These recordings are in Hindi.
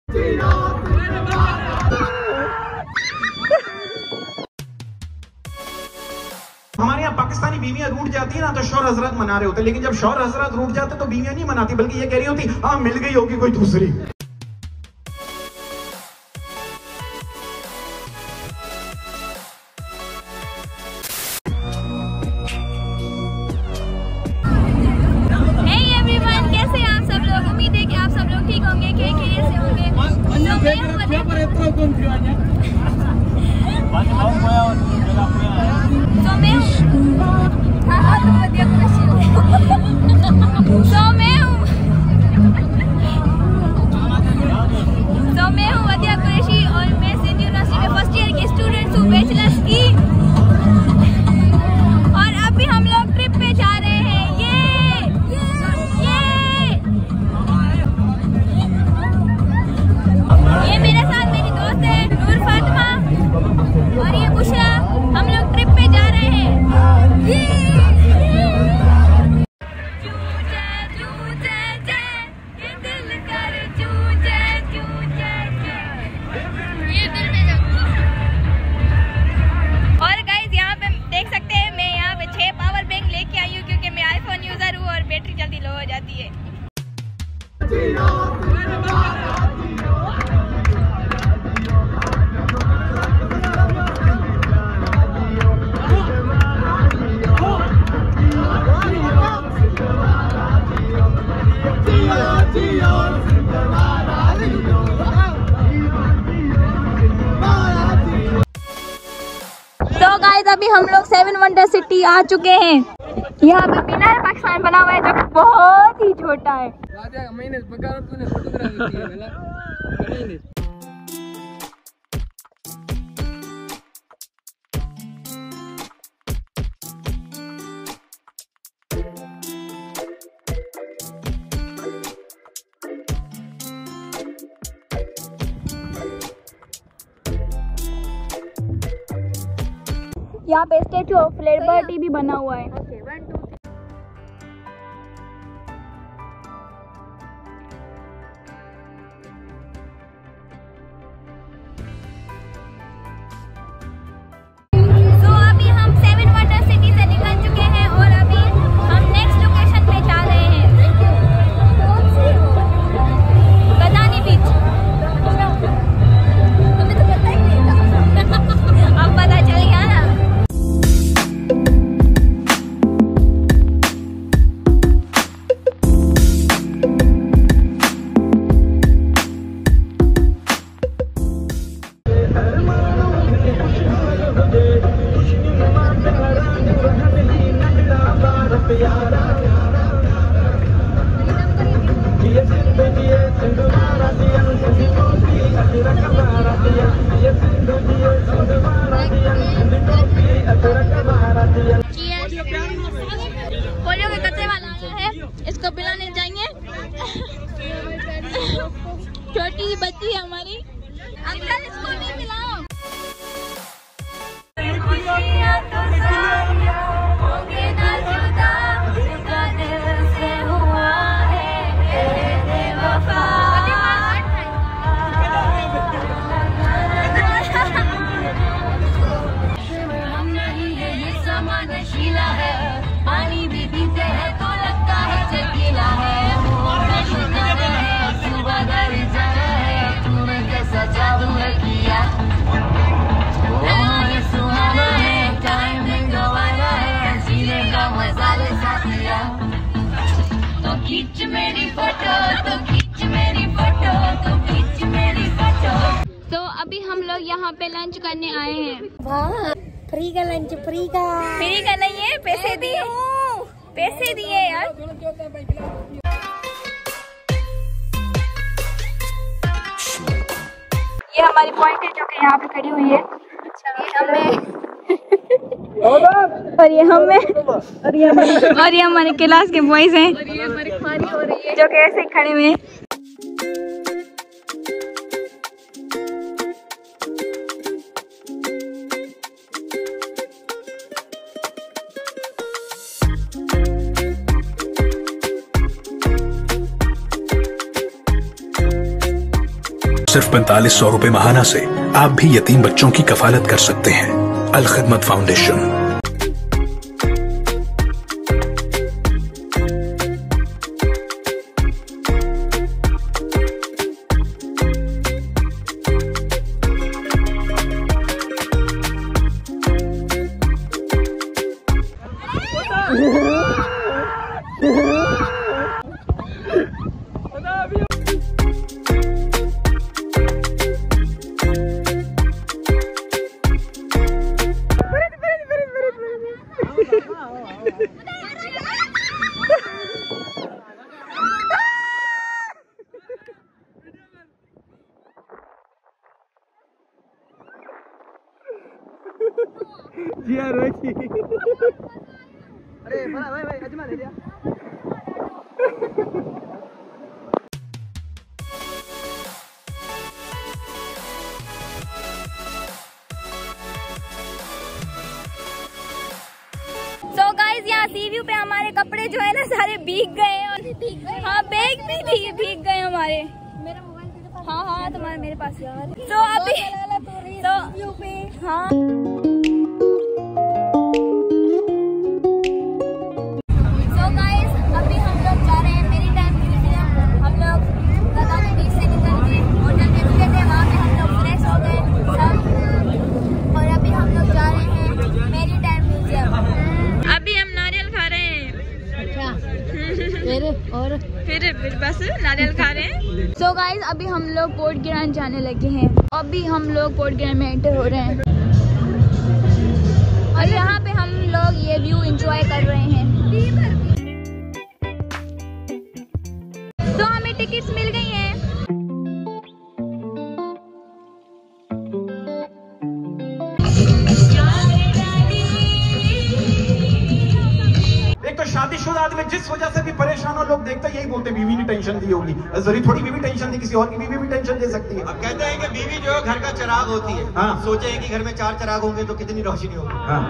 हमारे यहाँ पाकिस्तानी बीवियां रूठ जाती है ना तो शौहर हजरत मना रहे होते, लेकिन जब शौहर हजरत रूठ जाते तो बीवियां नहीं मनाती, बल्कि ये कह रही होती हाँ मिल गई होगी कोई दूसरी। तो गाइस अभी हम लोग 7 वंडर सिटी आ चुके हैं। यहाँ पे मीनार पाकिस्तान बना हुआ है जो बहुत ही छोटा है। यहाँ पे स्टेचू ऑफ लिबर्टी भी बना हुआ है। पोलियो के कचरे वाला आया है, इसको पिलाने जाएंगे। छोटी सी बच्ची है हमारी, अंकल इसको भी पिलाओ। पानी भी पीते हैं तो लगता है चकीला है। सुबह घर जाना है, तूने कैसा जादू है किया। ये सुहाना है, टाइम में गवाना है, जीने का मजा ले साथ लिया। तो खींच मेरी फोटो, तो खींच मेरी फोटो, तो खींच मेरी फोटो। तो अभी हम लोग यहाँ पे लंच करने आए हैं। फ्री का लंच, फ्री का नहीं है, पैसे दिए, पैसे दिए यार। ये हमारी पॉइंट है जो कि यहाँ पे खड़ी हुई है। और ये हमारे क्लास के बॉयज हैं जो कि ऐसे खड़े हुए हैं। सिर्फ 4500 रुपए महाना से आप भी यतीम बच्चों की कफालत कर सकते हैं। अल खिदमत फाउंडेशन। अरे भाई अजमा ले लिया। So guys, यहाँ सी व्यू पे हमारे कपड़े जो है ना सारे भीग गए और हाँ बैग भी भीग गए हमारे। मेरा मोबाइल हाँ तुम्हारे मेरे पास यार। तो अभी तो हाँ फिर बस नारियल खा रहे हैं। So guys, अभी हम लोग पोर्ट गिरान जाने लगे हैं। अभी हम लोग पोर्ट गिरान में एंटर हो रहे हैं और यहाँ पे हम लोग ये व्यू एंजॉय कर रहे हैं। तो हमें टिकट्स मिल गई हैं। शादीशुदा आदमी जिस वजह से भी परेशान हो, लोग देखते यही बोलते बीवी ने टेंशन दी होगी। जरूरी थोड़ी बीवी टेंशन दी, किसी और की बीवी भी टेंशन दे सकती है। अब कहते हैं कि बीवी जो है घर का चिराग होती है। हाँ। सोचे हैं कि घर में 4 चिराग होंगे तो कितनी रोशनी होगी। हाँ।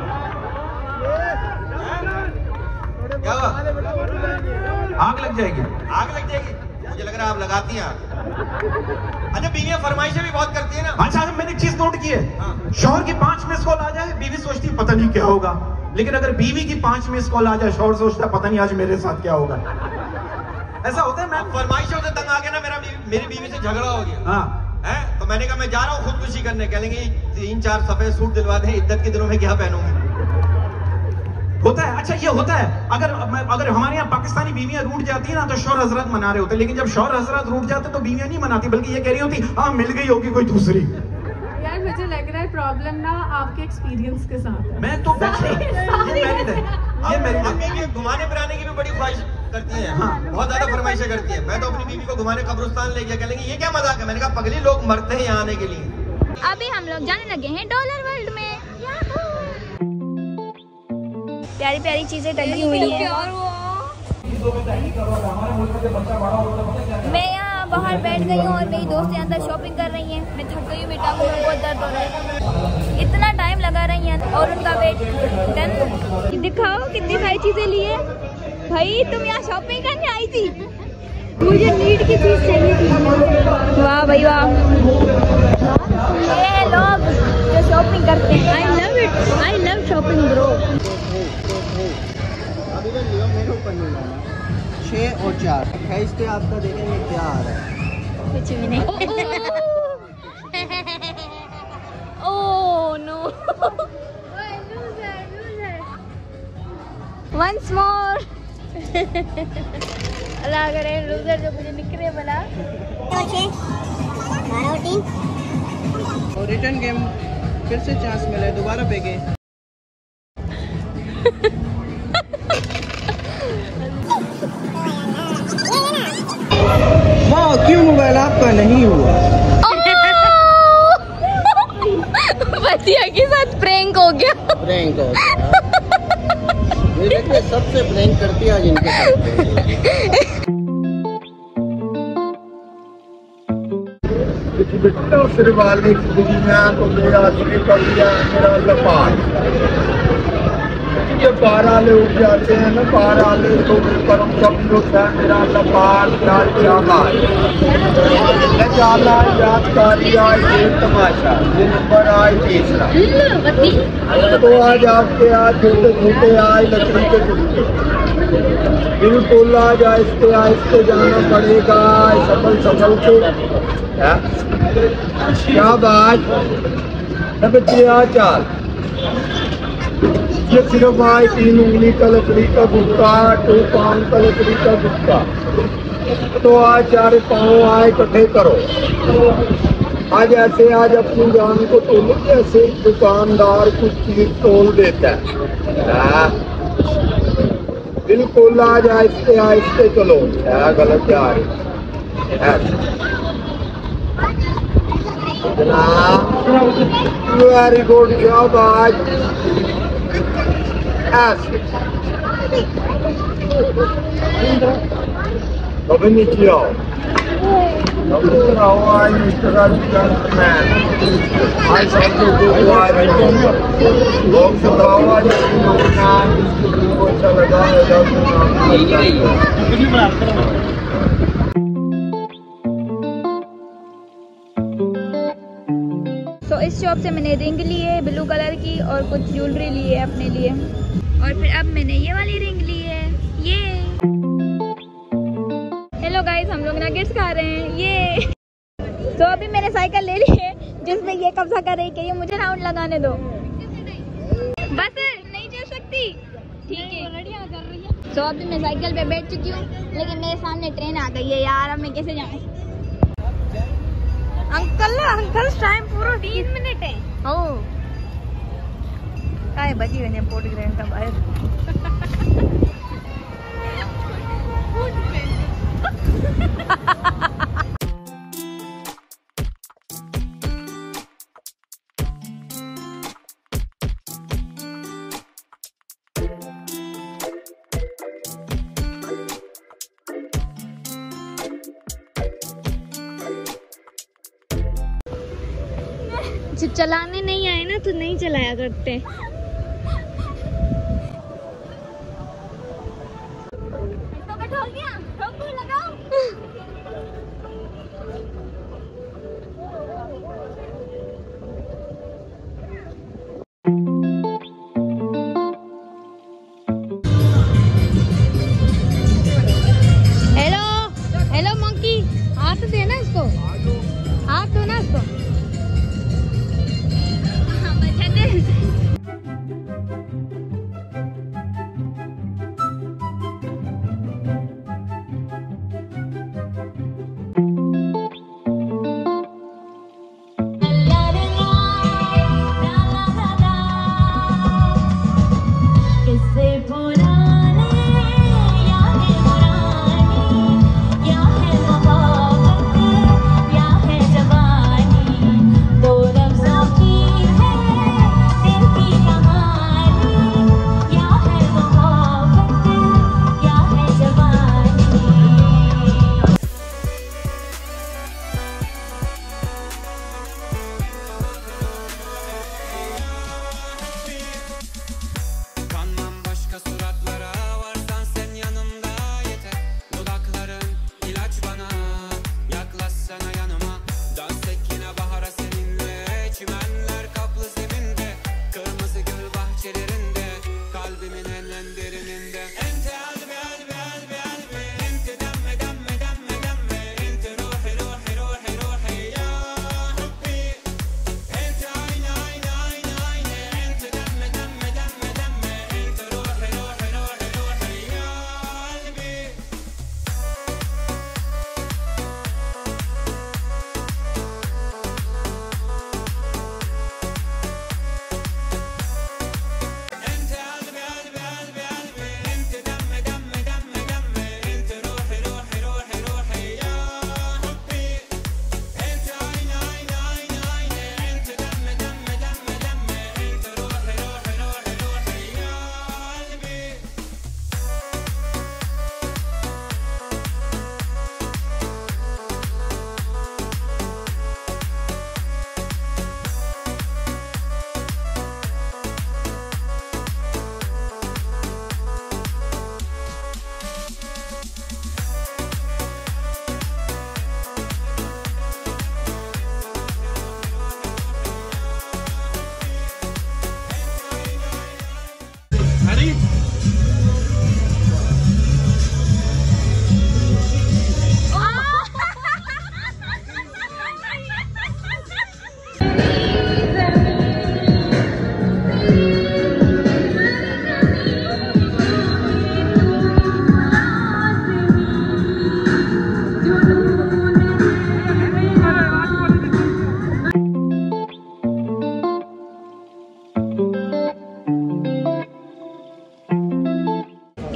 क्या हुआ? आग लग जाएगी। आग लग जाएगी? मुझे लग रहा है आप लगाती हैं आग। अच्छा, बीवियां फरमाइशें भी बहुत करती है ना। अच्छा, मैंने एक चीज नोट की है। हाँ। शौहर की 5 मिस कॉल आ जाए, बीवी सोचती है पता नहीं क्या होगा, लेकिन अगर बीवी की 5 मिस कॉल आ जाए, शौहर सोचता है पता नहीं आज मेरे साथ क्या होगा। ऐसा होता है। मैं फरमाइशों से तंग आ गया ना, मेरी बीवी से झगड़ा हो गया। हाँ। है तो मैंने कहा मैं जा रहा हूँ खुदकुशी करने। कह लेंगे 3-4 सफेद सूट दिलवा दें, इद्दत के दिनों में क्या पहनूंगी। होता है। अच्छा, ये होता है। अगर हमारे यहाँ पाकिस्तानी बीवियां रूठ जाती है ना तो शौहर हजरत मना रहे होते, लेकिन जब शौहर हजरत रूठ जाते तो बीवियां नहीं मनाती, बल्कि ये कह रही होती हाँ मिल गई होगी कोई दूसरी। यार मुझे लग रहा है प्रॉब्लम ना आपके एक्सपीरियंस के साथ है। मैं तो ये मैरिड है। बीवी घुमाने फिराने की भी बड़ी ख्वाहिश करती है। हाँ। बहुत ज्यादा फरमाइशें करती है। मैं तो अपनी बीवी को घुमाने कब्रिस्तान ले गया। कह लेंगे ये क्या मजाक है। मैंने कहा पगली, लोग मरते हैं यहाँ आने के लिए। अभी हम लोग जाने लगे हैं डॉलर वर्ल्ड में। प्यारी प्यारी चीजें टंगी हुई हैं। मैं यहाँ बाहर बैठ गई हूँ और मेरी दोस्तें अंदर शॉपिंग कर रही हैं। मैं थक गई हूँ, मेरे टांगों में बहुत दर्द हो रहा है। इतना टाइम लगा रही हैं और उनका वेट डन। दिखाओ कितनी सारी चीजें ली है। भाई तुम यहाँ शॉपिंग करने आई थी? मुझे नीड की चीज चाहिए थी। वाह भाई वाह, ये लोग जो शॉपिंग करते हैं। I love it, I love shopping bro. अभी तो लियो मेरे ऊपर नहीं लाना। 6 और 4 28 पे आपका देखेंगे क्या आ रहा है। कुछ भी नहीं। Oh no, once more. अल्लाह करे लूजर जो मुझे निकले बना। और रिटर्न गेम फिर से चांस मिले, दोबारा फेंके। वाह, क्यों मोबाइल आपका नहीं हुआ? बतिया के साथ प्रैंक हो गया। प्रैंक हो गया। सबसे प्रैंक करती है आज इनके साथ। सिर्फ वाली दुनिया को मेरा सिर्फ मेरा लपाट ये 12 वाले उठ जाते हैं ना, 12 वाले तो करम कभी होता है मेरा लपार चाला यादकारी आज एक तमाशा, ये नंबर आज तीसरा। तो आज आपके आज छोटे छोटे आए लकड़ी के टुकड़े, बिल्कुल आज आहिस्ते जाना पड़ेगा, सफल से क्या बात बच्चे आ चाल। ये सिर्फ आए 3 उंगली का लकड़ी का गुटका, 2 पाउंड का लकड़ी का गुटका। तो आज 4 पाँव आए इकट्ठे करो। आज ऐसे आज अपनी जान को तोलो जैसे दुकानदार कुछ चीज तोल देता है। बिल्कुल आज आहिस्ते चलो, है गलत जा रही वेरी गुड जॉब। आज ऐसे कभी नीचे आओ, आज मिस्टर मैन आज सब लोग बताओ आज अच्छा लगा तो इस शॉप से मैंने रिंग ली है ब्लू कलर की और कुछ ज्वेलरी ली है अपने लिए, और फिर अब मैंने ये वाली रिंग ली है ये। हेलो गाइस, हम लोग नगेट्स खा रहे हैं ये। तो अभी मैंने साइकिल ले ली है जिसमें ये कब्जा कर रही है, ये मुझे राउंड लगाने दो। बस नहीं चल सकती, ठीक है। तो अभी मैं साइकिल पे बैठ चुकी हूँ, लेकिन मेरे सामने ट्रेन आ गई है यार, अब मैं कैसे जाऊँ। अंकल टाइम पूरा 3 मिनट है। ओ काय बजी गए पोर्ट ग्रैंड का बाहर। चलाने नहीं आए ना तो नहीं चलाया करते। इसको बैठो गया, ठोक लगाओ। हेलो मंकी, हाथ देना इसको, हाथ दो ना इसको।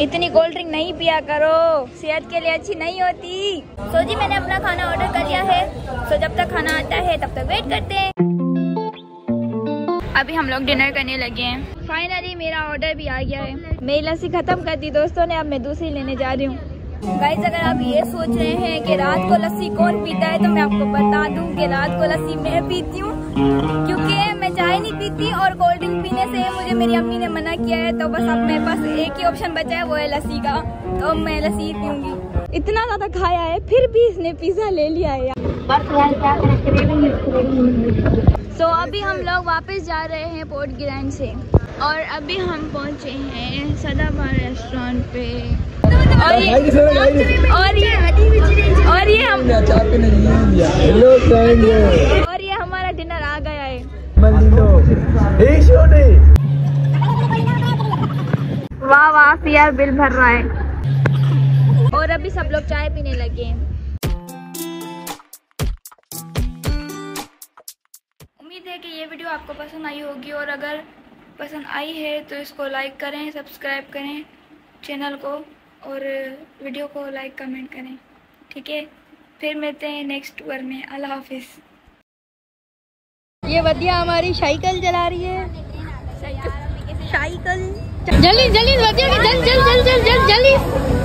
इतनी कोल्ड ड्रिंक नहीं पिया करो, सेहत के लिए अच्छी नहीं होती। सो जी मैंने अपना खाना ऑर्डर कर लिया है। सो जब तक खाना आता है तब तक वेट करते हैं। अभी हम लोग डिनर करने लगे हैं। फाइनली मेरा ऑर्डर भी आ गया है। मेरी लस्सी खत्म कर दी दोस्तों ने, अब मैं दूसरी लेने जा रही हूँ। गाइस अगर आप ये सोच रहे हैं कि रात को लस्सी कौन पीता है, तो मैं आपको बता दूं कि रात को लस्सी मैं पीती हूँ, क्योंकि मैं चाय नहीं पीती और कोल्ड ड्रिंक पीने से मुझे मेरी अम्मी ने मना किया है। तो बस अब मेरे पास एक ही ऑप्शन बचा है, वो है लस्सी का। तो मैं लस्सी पीऊंगी। इतना ज्यादा खाया है फिर भी इसने पिज्जा ले लिया है। सो अभी हम लोग वापस जा रहे हैं पोर्ट गिरान से और अभी हम पहुंचे हैं सदाबहार रेस्टोरेंट पे। और ये हमारा डिनर आ गया है। वाह वाह यार, बिल भर रहा है। और अभी सब लोग चाय पीने लगे हैं। उम्मीद है कि ये वीडियो आपको पसंद आई होगी, और अगर पसंद आई है तो इसको लाइक करें, सब्सक्राइब करें चैनल को, और वीडियो को लाइक कमेंट करें। ठीक है, फिर मिलते हैं नेक्स्ट टूर में। अल्लाह हाफिज। ये वदिया हमारी साइकिल चला रही है। साइकिल जल्दी जल्दी वदिया, जल्दी जल्दी जल्दी जल्दी।